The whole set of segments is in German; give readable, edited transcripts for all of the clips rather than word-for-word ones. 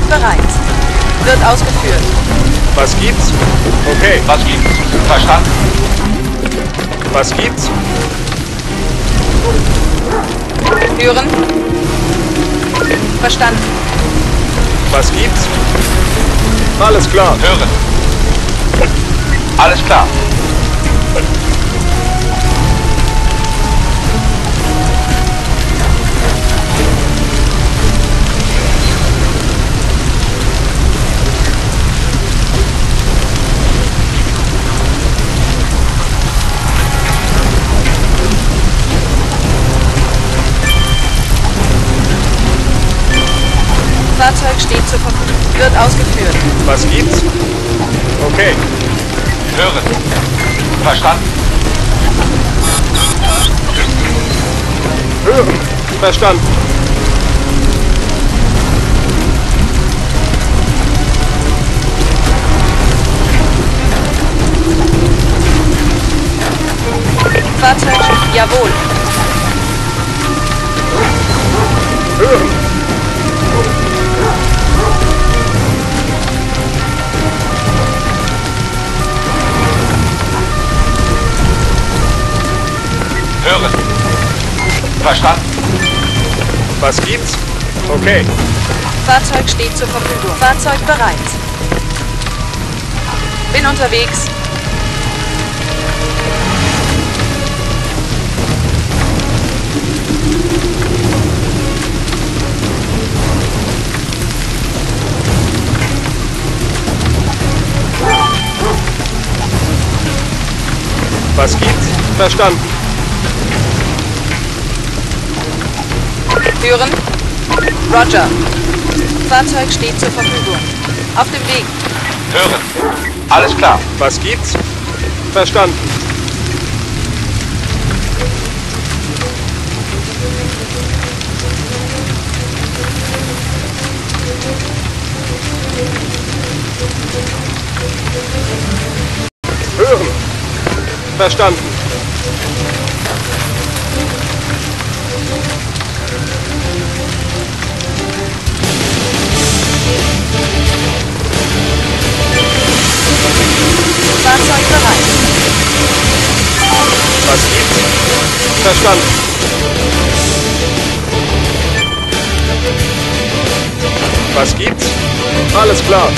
bereit. Wird ausgeführt. Was gibt's? Okay. Was gibt's? Verstanden. Was gibt's? Hören. Verstanden. Was gibt's? Alles klar. Hören. Alles klar. Fahrzeug steht zur Verfügung. Wird ausgeführt. Was gibt's? Okay. Hören. Verstanden. Hören. Verstanden. Fahrzeug, jawohl. Hören. Hören. Verstanden. Was gibt's? Okay. Fahrzeug steht zur Verfügung. Fahrzeug bereit. Bin unterwegs. Was gibt's? Verstanden. Hören. Roger. Fahrzeug steht zur Verfügung. Auf dem Weg. Hören. Alles klar. Was gibt's? Verstanden. Hören. Verstanden. Fahrzeug bereit. Was gibt's? Verstanden. Was gibt's? Alles klar.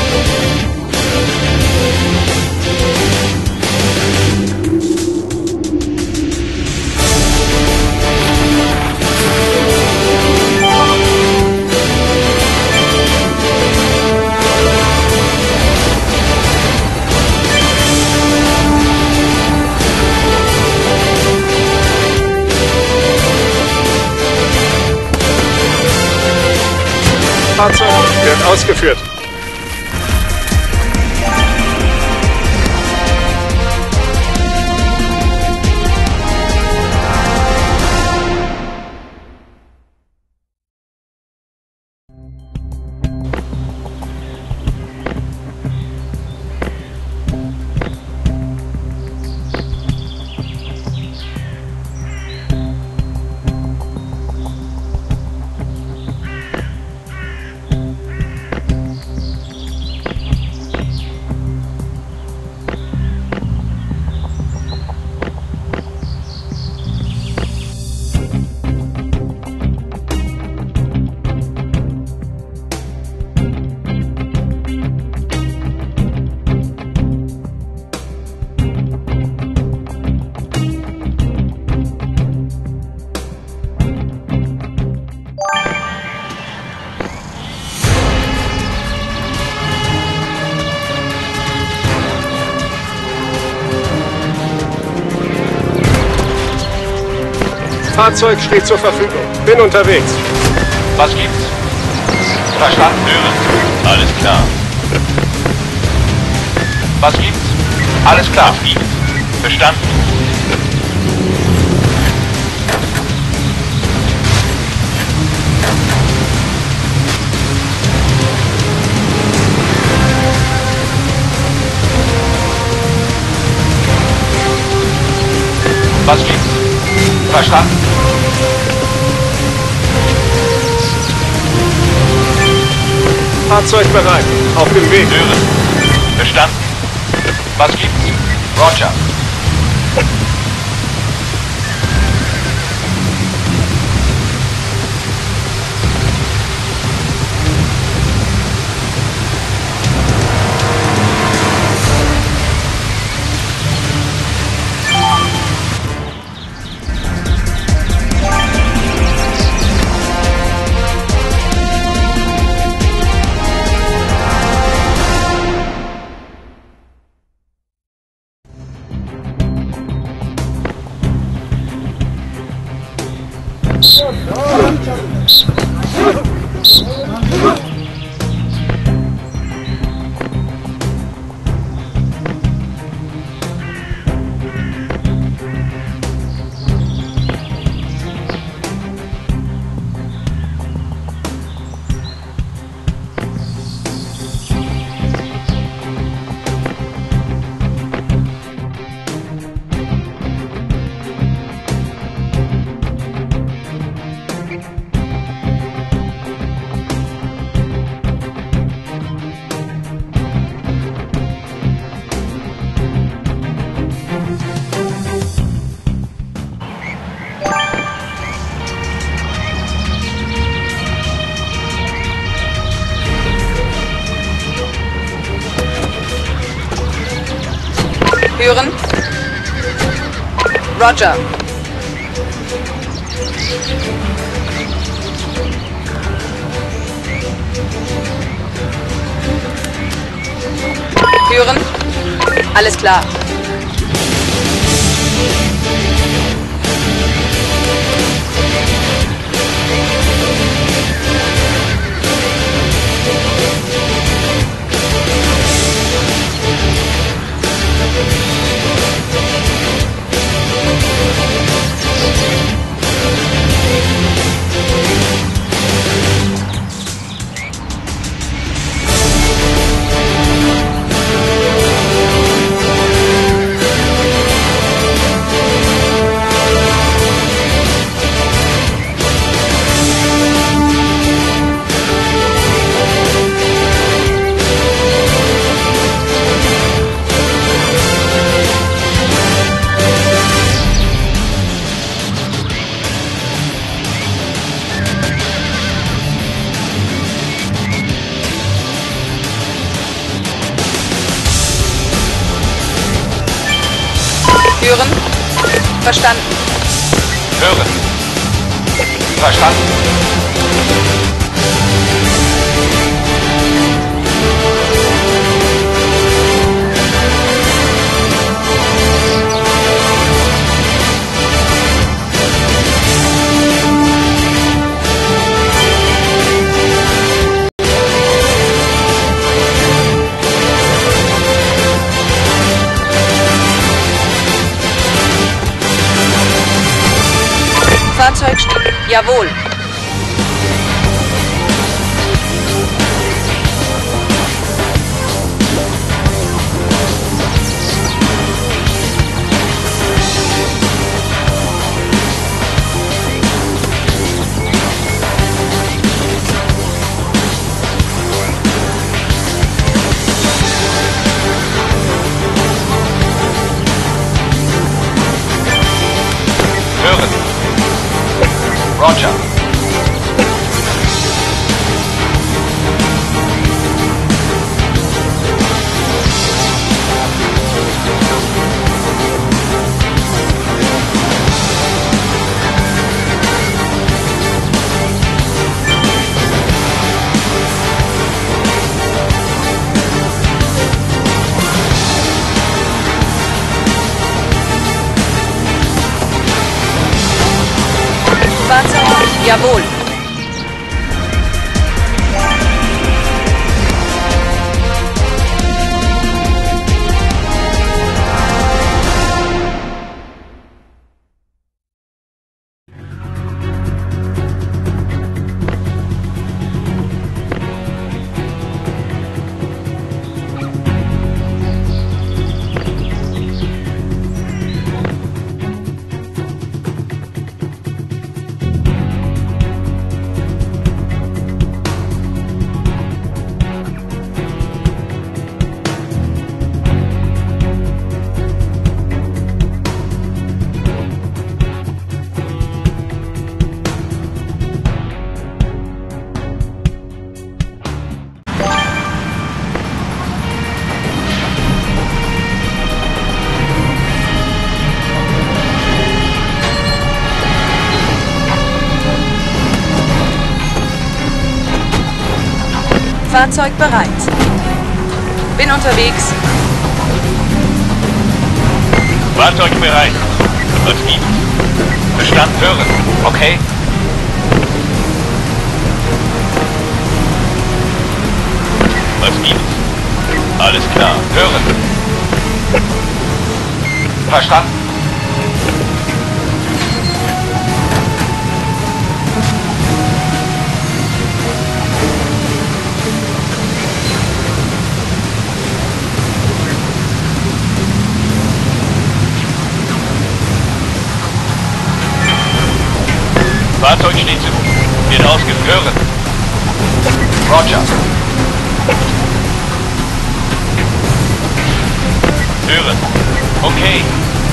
Fahrzeug wird ausgeführt. Fahrzeug steht zur Verfügung. Bin unterwegs. Was gibt's? Verstanden. Hören. Alles klar. Was gibt's? Alles klar. Was gibt's? Verstanden. Was gibt's? Verstanden. Fahrzeug bereit. Auf dem Weg. Hören. Verstanden. Was gibt's? Roger. Hören. Roger. Hören. Alles klar. Hören. Verstanden. Hören. Verstanden. Fahrzeug steht. Jawohl. Hören. Roger. Fahrzeug. Jawohl. Fahrzeug bereit. Bin unterwegs. Fahrzeug bereit. Was gibt's? Bestand hören. Okay. Was gibt's? Alles klar. Hören. Verstanden. Fahrzeug steht zu. Wird ausgeführt. Hören. Roger. Hören. Okay.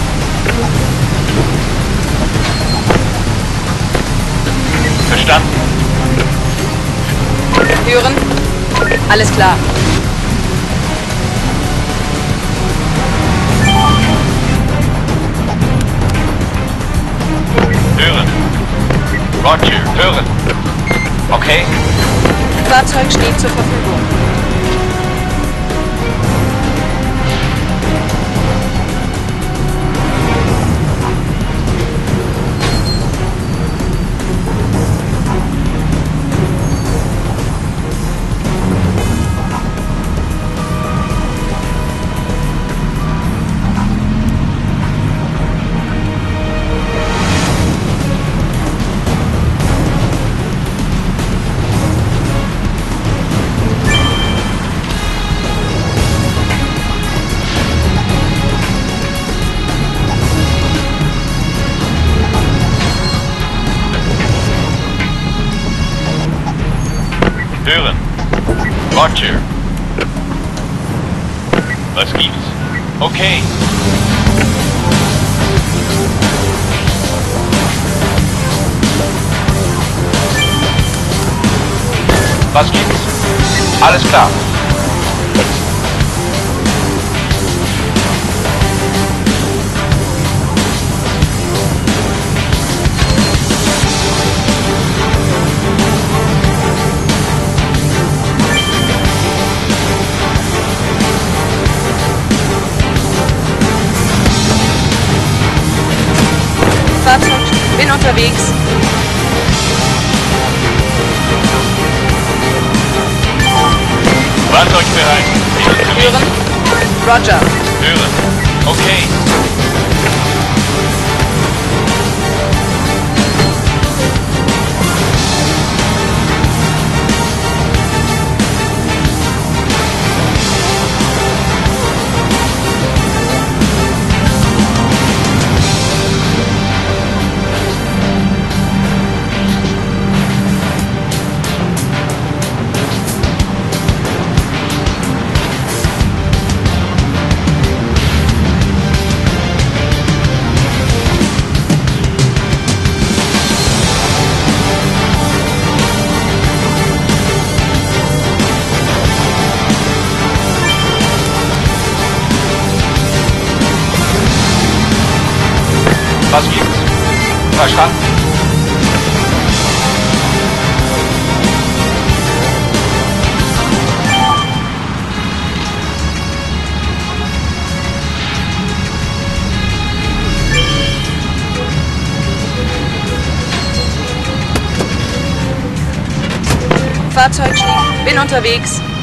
Verstanden. Hören. Alles klar. Hören. Roger. Hören. Okay. Fahrzeug steht zur Verfügung. Hören. Roger. Was gibt's? Okay. Was gibt's? Alles klar. Fahrzeug, bin unterwegs. Fahrzeug bereit. Hören. Roger. Hören. Okay. Was gibt's? Verstanden. Fahrzeug steht. Bin unterwegs.